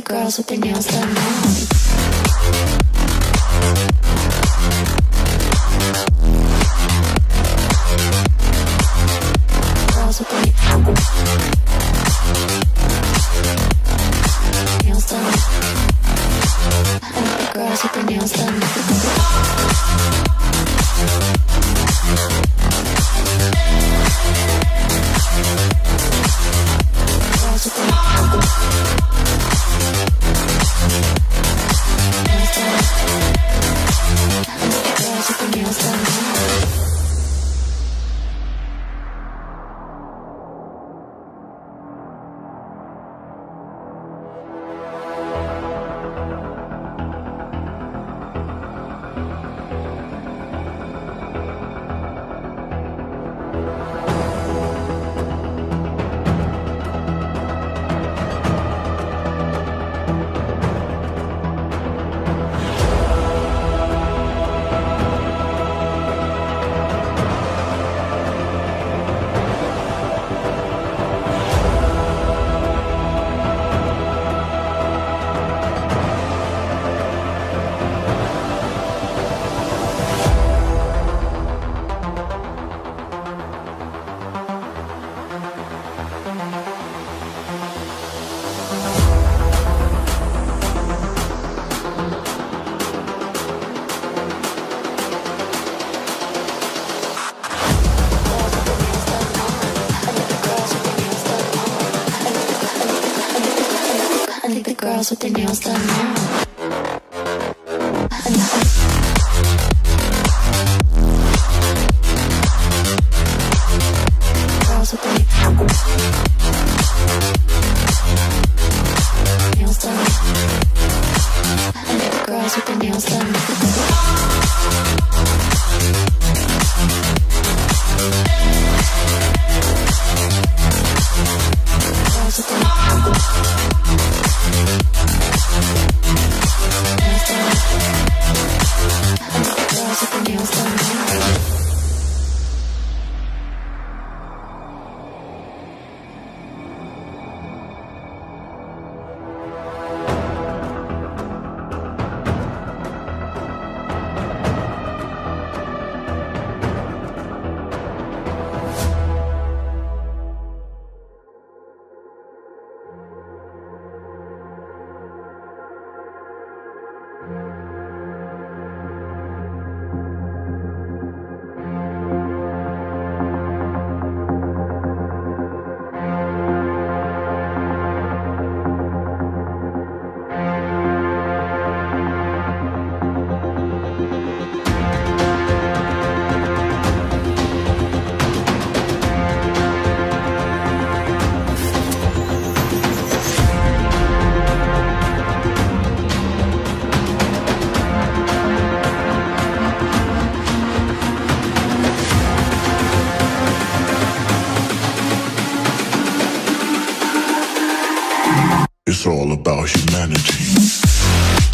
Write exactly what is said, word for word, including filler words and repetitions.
girls with their nails done now. Girls with their nails done. I like the girls with their nails done. Girls with their nails done. Girls with their nails done now. Girls with their nails done. I like the girls with their nails done. Girls with their girls with their nails done now. It's all about humanity.